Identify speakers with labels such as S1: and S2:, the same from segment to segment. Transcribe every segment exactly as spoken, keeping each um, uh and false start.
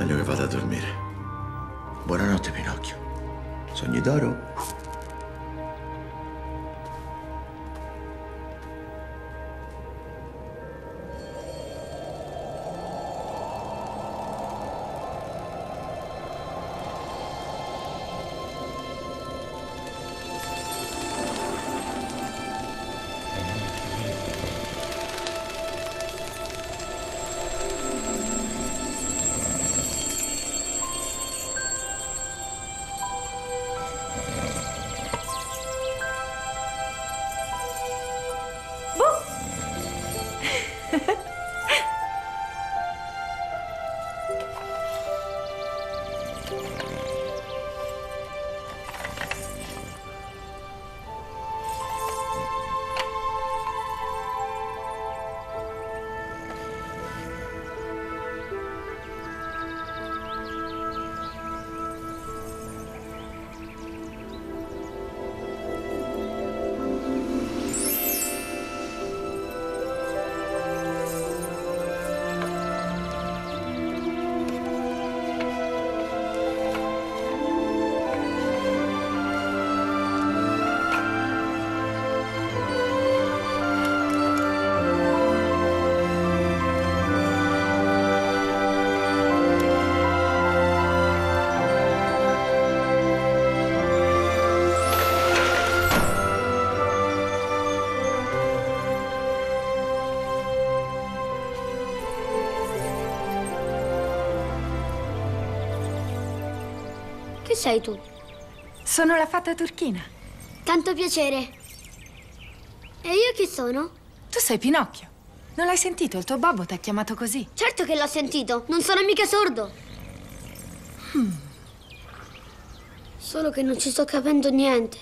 S1: Meglio che vada a dormire. Buonanotte, Pinocchio. Sogni d'oro?
S2: Chi sei tu?
S3: Sono la fata turchina.
S2: Tanto piacere. E io chi sono?
S3: Tu sei Pinocchio. Non l'hai sentito? Il tuo babbo ti ha chiamato così.
S2: Certo che l'ho sentito. Non sono mica sordo.
S3: Hmm.
S2: Solo che non ci sto capendo niente.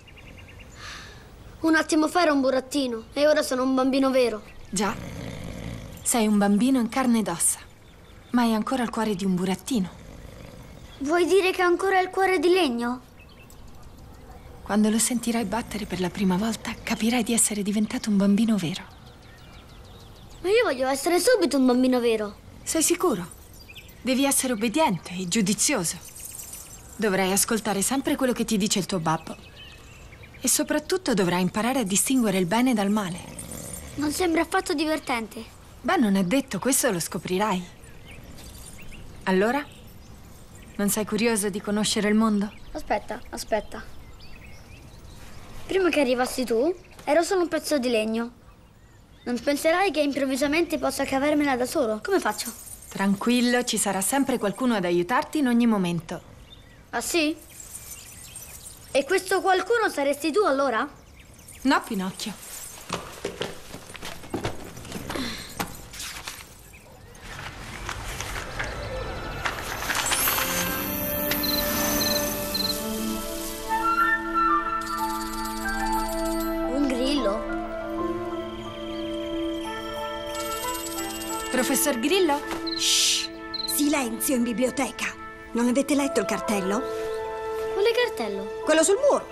S2: Un attimo fa ero un burattino e ora sono un bambino vero.
S3: Già. Sei un bambino in carne ed ossa. Ma hai ancora il cuore di un burattino.
S2: Vuoi dire che ho ancora il cuore di legno?
S3: Quando lo sentirai battere per la prima volta, capirai di essere diventato un bambino vero.
S2: Ma io voglio essere subito un bambino vero.
S3: Sei sicuro? Devi essere obbediente e giudizioso. Dovrai ascoltare sempre quello che ti dice il tuo babbo. E soprattutto dovrai imparare a distinguere il bene dal male.
S2: Non sembra affatto divertente.
S3: Beh, non è detto, questo lo scoprirai. Allora? Non sei curioso di conoscere il mondo?
S2: Aspetta, aspetta. Prima che arrivassi tu, ero solo un pezzo di legno. Non penserai che improvvisamente possa cavarmela da solo? Come faccio?
S3: Tranquillo, ci sarà sempre qualcuno ad aiutarti in ogni momento.
S2: Ah, sì? E questo qualcuno saresti tu, allora?
S3: No, Pinocchio. Professor Grillo?
S4: Shh! Silenzio in biblioteca! Non avete letto il cartello?
S2: Quale cartello?
S4: Quello sul muro.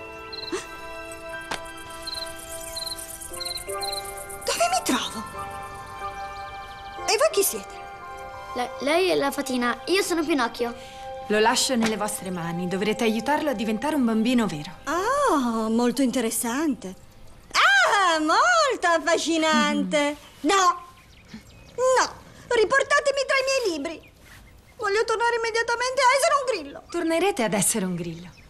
S4: Dove mi trovo? E voi chi siete?
S2: Le lei è la fatina, io sono Pinocchio.
S3: Lo lascio nelle vostre mani. Dovrete aiutarlo a diventare un bambino vero.
S4: Oh, molto interessante. Ah, molto affascinante. No! No, riportatemi tra i miei libri. Voglio tornare immediatamente a essere un grillo.
S3: Tornerete ad essere un grillo.